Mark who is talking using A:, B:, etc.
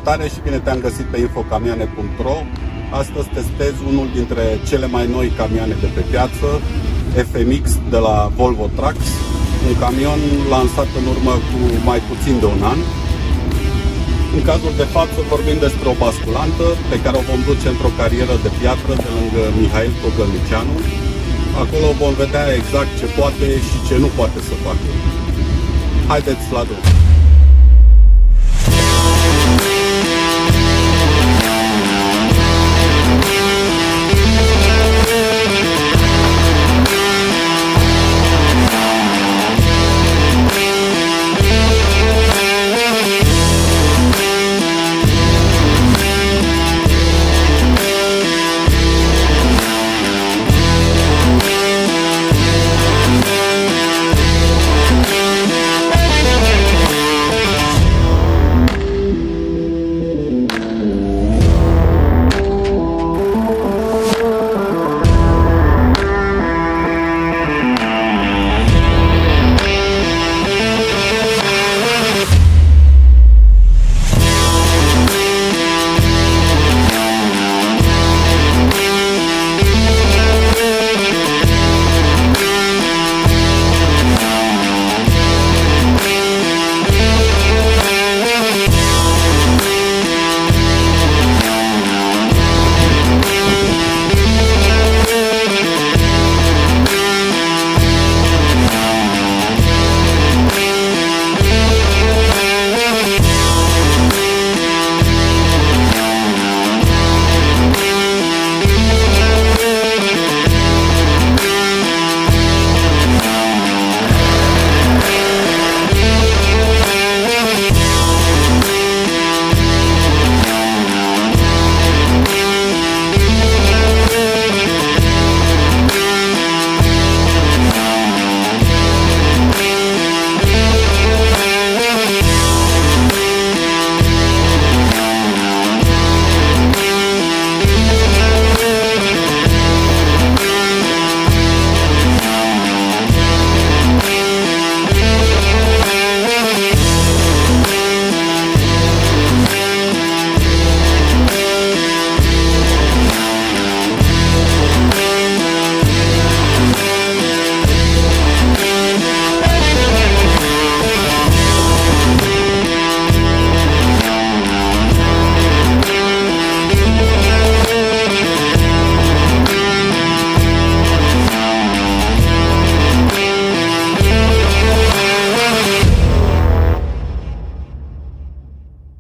A: Salutare și bine te-am găsit pe infocamioane.ro. Astăzi testez unul dintre cele mai noi camioane de pe piață, FMX de la Volvo Trucks, un camion lansat în urmă cu mai puțin de un an. În cazul de față vorbim despre o basculantă pe care o vom duce într-o carieră de piatră de lângă Mihail Cogălnicianu. Acolo vom vedea exact ce poate și ce nu poate să facă. Haideți la drum!